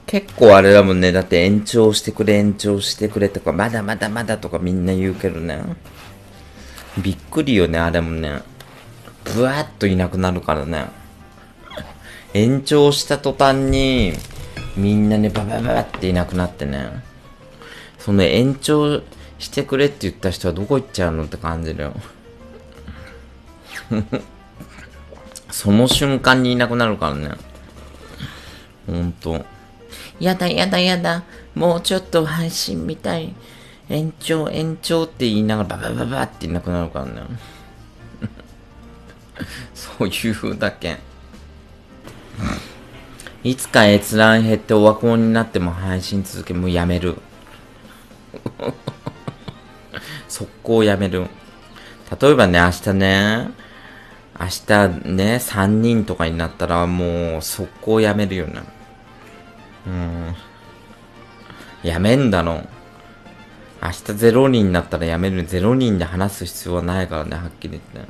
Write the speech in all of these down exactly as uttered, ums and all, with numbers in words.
結構あれだもんね。だって延長してくれ延長してくれとか、まだまだまだとかみんな言うけどね。びっくりよね、あれもね。ブワーっといなくなるからね。延長した途端に、みんなね、ババババっていなくなってね。その延長してくれって言った人はどこ行っちゃうのって感じだよ。その瞬間にいなくなるからね。ほんと。やだやだやだ。もうちょっと配信みたい。延長延長って言いながらババババっていなくなるからね。そういうだけ。いつか閲覧減ってオワコンになっても配信続け、もうやめる。速攻やめる。例えばね、明日ね、明日ね、さんにんとかになったらもう速攻やめるよね。うん。やめんだろ。明日ゼロにんになったらやめる。ゼロにんで話す必要はないからね、はっきり言って。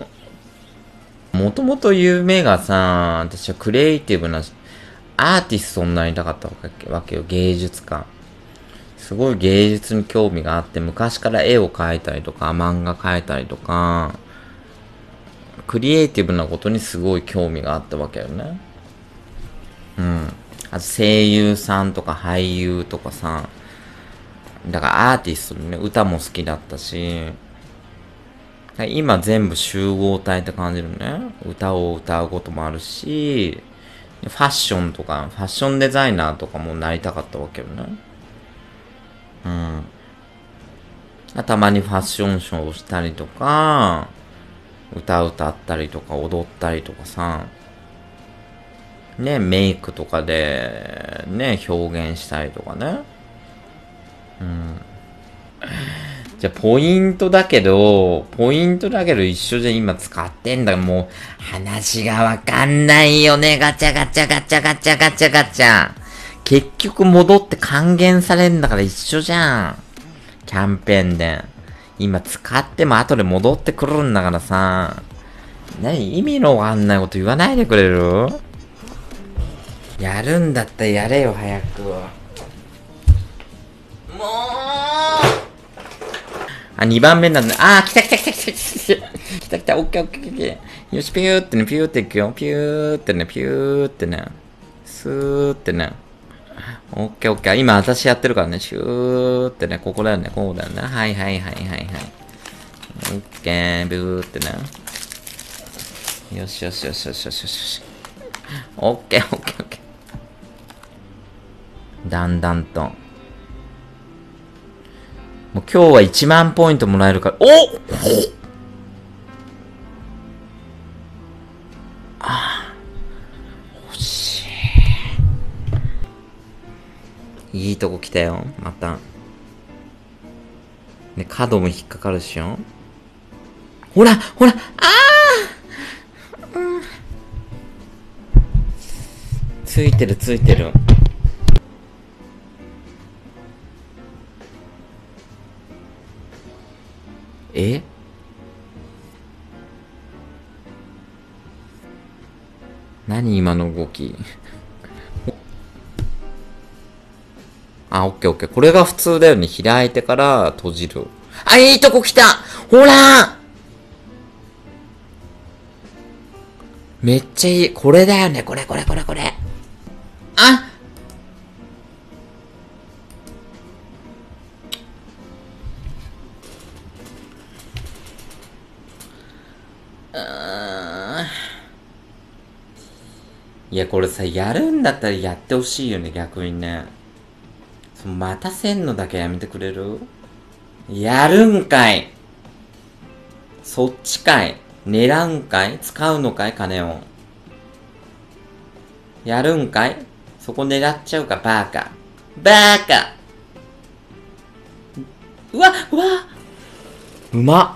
もともと夢がさ、私はクリエイティブなアーティストになりたかったわけよ、芸術家。すごい芸術に興味があって、昔から絵を描いたりとか、漫画描いたりとか、クリエイティブなことにすごい興味があったわけよね。うん。あと声優さんとか俳優とかさ、だからアーティストね、歌も好きだったし、今全部集合体って感じるね。歌を歌うこともあるし、ファッションとか、ファッションデザイナーとかもなりたかったわけよね。うん。たまにファッションショーをしたりとか、歌歌ったりとか踊ったりとかさ、ね、メイクとかで、ね、表現したりとかね。うん。じゃあ、ポイントだけど、ポイントだけど一緒じゃ今使ってんだ。もう、話がわかんないよね。ガチャガチャガチャガチャガチャガチャ。結局戻って還元されんだから一緒じゃん。キャンペーンで。今使っても後で戻ってくるんだからさ。何意味のわかんないこと言わないでくれる？やるんだったらやれよ、早く。もうあ、にばんめなんだ。あー、来た来た来た来た来た来た来た、オッケーオッケーオッケー。よし、ピューってね、ピューっていくよ。ピューってね、ピューってね。スーってね。オッケーオッケー。今私やってるからね。シューってね、ここだよね、こうだよね。はいはいはいはいはい。オッケー、ブーってね。よしよしよしよしよしよし。オッケーオッケーオッケー。だんだんと。もう今日はいちまんポイントもらえるから、おっああ、欲しい。いいとこ来たよ、また。ね、角も引っかかるしよ。ほら、ほら、ああ、うん、ついてるついてる。え何今の動き。あ、オッケーオッケー。これが普通だよね。開いてから閉じる。あ、いいとこ来た。ほらめっちゃいい。これだよね。これこれこれこれ。あいや、これさ、やるんだったらやってほしいよね、逆にね。その待たせんのだけやめてくれる？やるんかい。そっちかい。狙うんかい。使うのかい、金を。やるんかい。そこ狙っちゃうか、バーカ。バーカ。うわ、うわ。うまっ。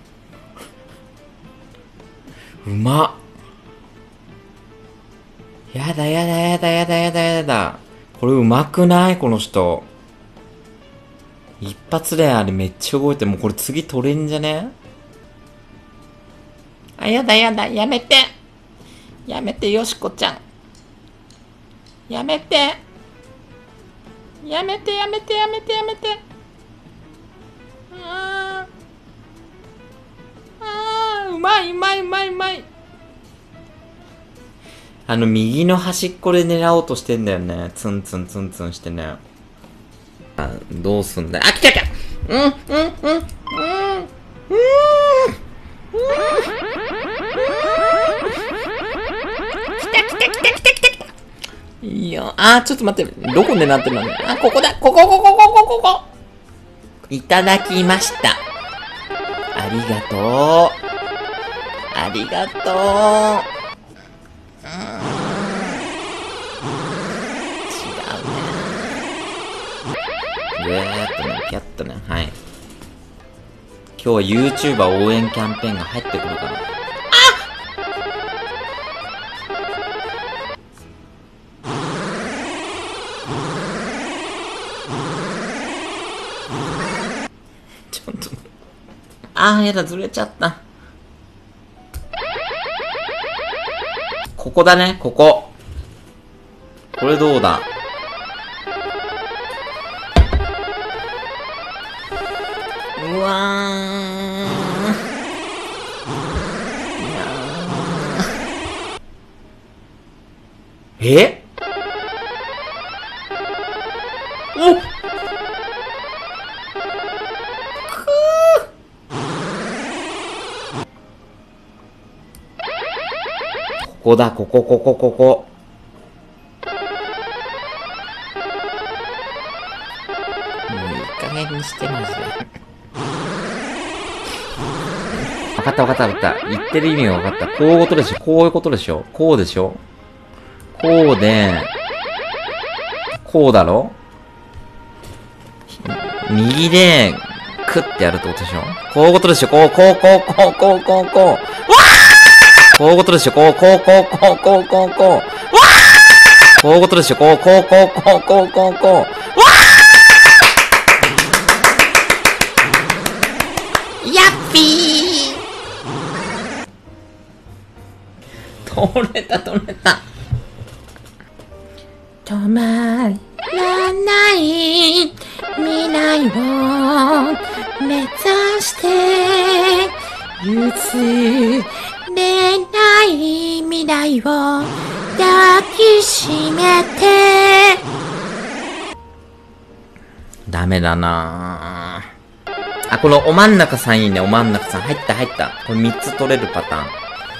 うまっ。やだやだやだやだやだやだ。これうまくない？この人。一発であれめっちゃ動いて、もうこれ次取れんじゃね？あ、やだやだ、やめて。やめて、よしこちゃん。 やめて。やめてやめてやめてやめて。あーあー、うまいうまいうまいうまい。あの右の端っこで狙おうとしてんだよね。ツンツンツンツンしてね。あ、どうすんだよ。あ、来た来た。うんうんうんうんうん来た来た来た来た来た来た。いや、あー、ちょっと待って。どこ狙ってるのね。あ、ここだ。ここここここここ。いただきました。ありがとう。ありがとう。うん、違うね。ぐーっとね、キャッとね、はい。今日は YouTuber 応援キャンペーンが入ってくるかな。ちょっと。あー、やだ、ずれちゃった。ここだね、ここ。これどうだ？うわー。いやー。え？おっ！ここだ、ここ、ここ、ここ。もういい加減にして、マジで。わかったわかったわかった。言ってる意味がわかった。こういうことでしょ。こういうことでしょ。こうでしょ。こうで、こうだろ？右で、クッてやるってことでしょ。こういうことでしょ。こう、こう、こう、こう、こう、こう、こう。わー！こういうことでしょ。こう、こう、こう、こう、こう、こう、こう。わー！こういうことでしょ。こう、こう、こう、こう、こう、こう、こう。わー！やっぴー！取れた、取れた。止まらない未来を目指して譲れない未来を抱きしめて。ダメだなぁ。あ、このお真ん中さんいいね。お真ん中さん入った入った。これみっつ取れるパターン。いっ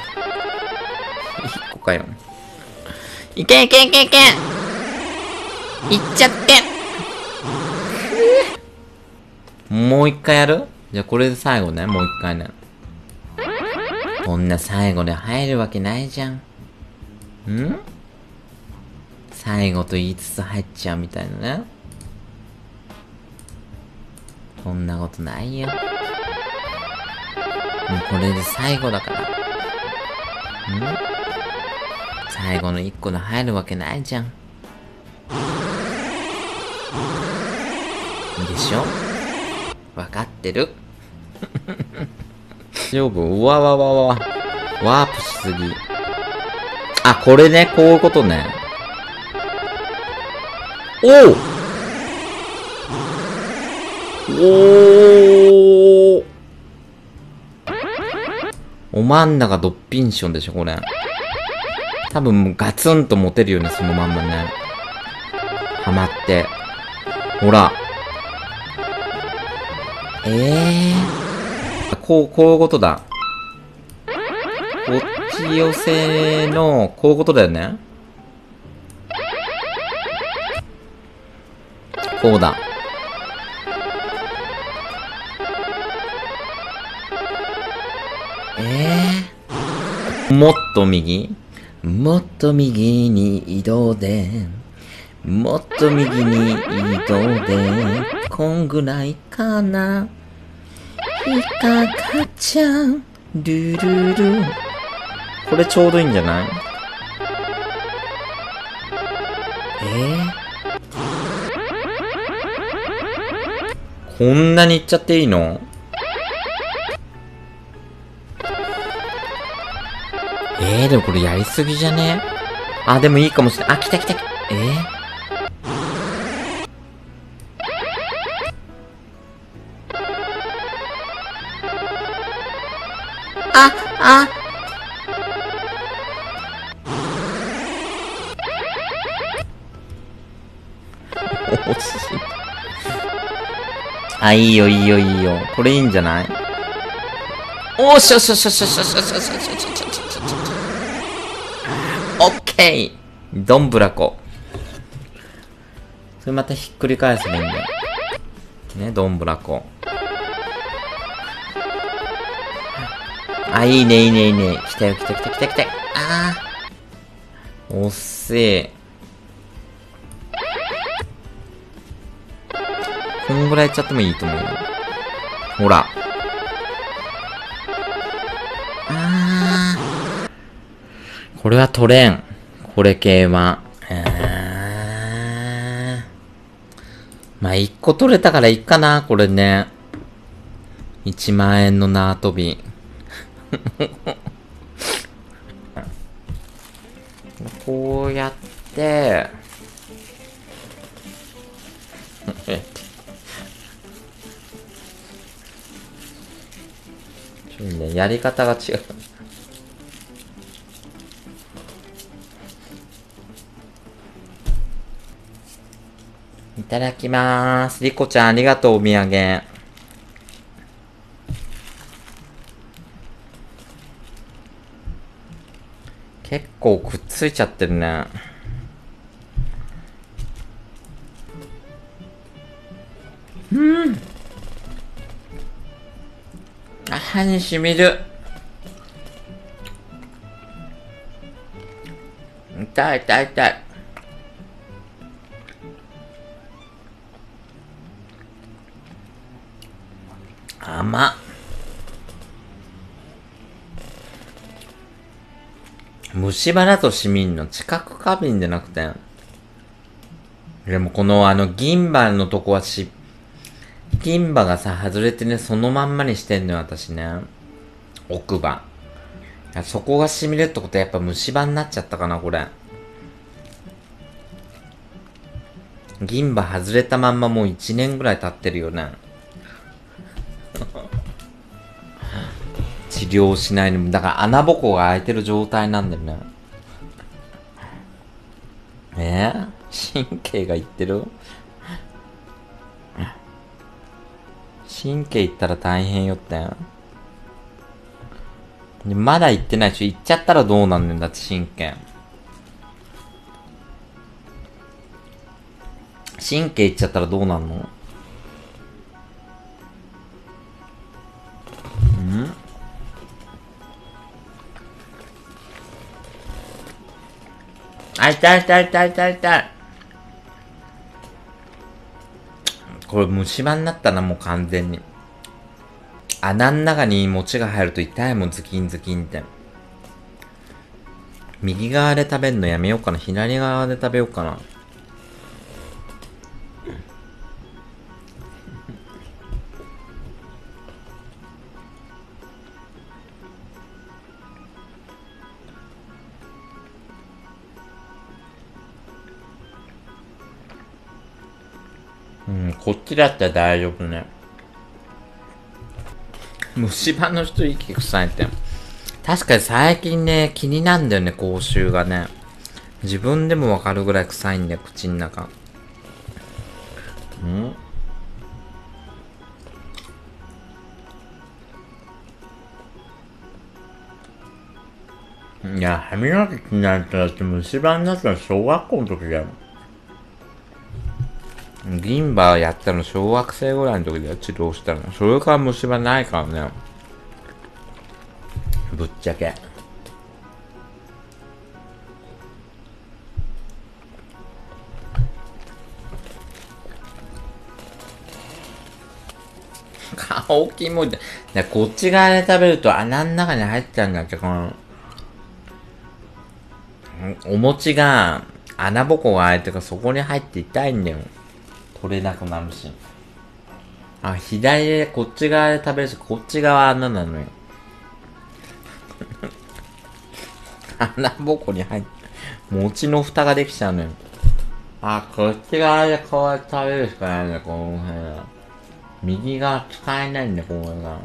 こかよ。いけいけいけいけ。いっちゃって。もう一回やる？じゃあこれで最後ね。もう一回ね。こんな最後で入るわけないじゃん。ん？最後と言いつつ入っちゃうみたいなね。こんなことないよ。もうこれで最後だから。ん？最後の一個で入るわけないじゃん。でしょ？わかってる。大丈夫？うわわわわ。ワープしすぎ。あ、これね。こういうことね。おう！おー！お真ん中ドッピンションでしょ、これ。多分もうガツンと持てるよね、そのまんまね。はまって。ほら。ええー。こう、こういうことだ。こっち寄せの、こういうことだよね。こうだ。ええー。もっと右？もっと右に移動で、もっと右に移動で、こんぐらいかな。いかがちゃん、ルルル。これちょうどいいんじゃない？えー、こんなにいっちゃっていいの？えー、でもこれやりすぎじゃね？あ、でもいいかもしれない。あ、来た来た来た。 えあ、あ、惜しい。あ、いいよいいよいいよ。これいいんじゃない？おーしょしょしょしょしょしょしょしょしょしょしょしょしょしょ。オッケー。ドンブラコ。それまたひっくり返せばいいんだよ。ね、ドンブラコ。あ、いいね、いいね、いいね。来たよ、来た来た来た来た。あー。おっせー。こんぐらいいっちゃってもいいと思うよ。ほら。あー。これは取れん。これ系は。あー。まあ、いっこ取れたからいいかな、これね。いちまん円の縄跳び。こうやって、ちょっとね、やり方が違う。いただきまーす。リコちゃんありがとう、お土産。結構くっついちゃってるね。うん。あ、歯にしみる。痛い痛い痛い。甘っ。虫歯だとしみんの。知覚過敏じゃなくて。でもこのあの銀歯のとこはし、銀歯がさ、外れてね、そのまんまにしてんのよ、私ね。奥歯。そこがしみるってことはやっぱ虫歯になっちゃったかな、これ。銀歯外れたまんまもういちねんぐらい経ってるよね。治療しないの。だから穴ぼこが開いてる状態なんだよね。えー、神経がいってる？神経いったら大変よって。まだ行ってないし、行っちゃったらどうなんねんだって神経。神経いっちゃったらどうなんの？ん？あ、痛い痛い痛い痛い痛い。これ虫歯になったな、もう完全に。穴の中に餅が入ると痛いもん、ズキンズキンって。右側で食べるのやめようかな。左側で食べようかな。うん、こっちだったら大丈夫ね。虫歯の人息臭いって。確かに最近ね、気になんだよね、口臭がね。自分でもわかるぐらい臭いんだよ、口の中。んいや、歯磨きしないとだって虫歯になったの小学校の時だよ。銀歯やったの小学生ぐらいの時だよ、治療したの。それから虫歯ないからね。ぶっちゃけ。顔キモい。で、こっち側で食べると穴の中に入っちゃうんだって、この、お餅が穴ぼこが開いてからそこに入って痛いんだよ。取れなくなるし。あ、左でこっち側で食べるし、こっち側穴なのよ。穴ぼこに入って、餅の蓋ができちゃうのよ。 あ、こっち側でこうやって食べるしかないんだ、この辺は。右側使えないんだ、ここが。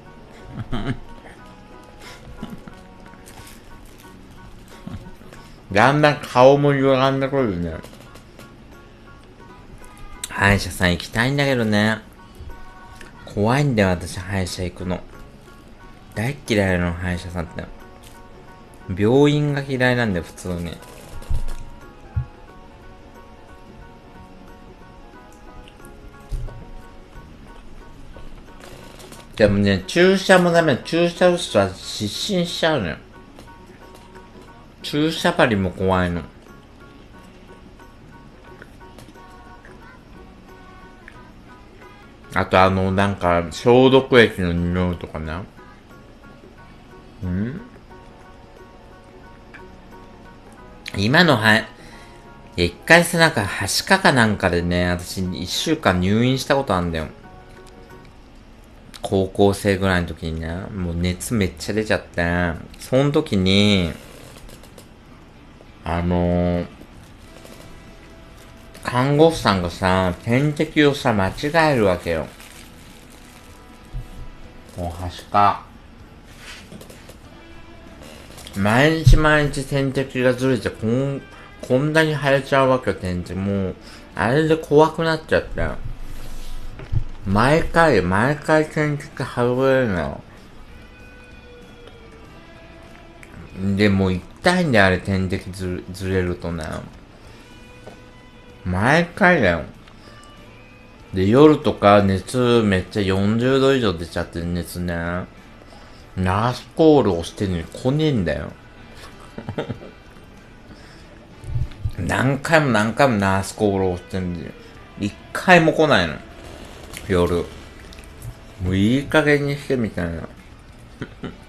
だんだん顔も歪んでくるね。歯医者さん行きたいんだけどね。怖いんだよ、私、歯医者行くの。大っ嫌いなの、歯医者さんって。病院が嫌いなんだよ、普通に。でもね、注射もダメ。注射打つと失神しちゃうのよ。注射針も怖いの。あとあの、なんか、消毒液の匂いとかね。ん今のは、一回さ、なんか、はしかかなんかでね、私、一週間入院したことあるんだよ。高校生ぐらいの時にね、もう熱めっちゃ出ちゃって、その時に、あのー、看護婦さんがさ、点滴をさ、間違えるわけよ。もうはしか。毎日毎日点滴がずれて、こん、こんなに腫れちゃうわけよ、点滴。もう、あれで怖くなっちゃって。毎回、毎回点滴外れるのよ。で、もう痛いんだよ、あれ、点滴ずずれるとね。毎回だよ。で、夜とか熱めっちゃよんじゅうど以上出ちゃってる熱ね。ナースコール押してるのに来ねえんだよ。何回も何回もナースコール押してんだよ。一回も来ないの。夜。もういい加減にしてみたいな。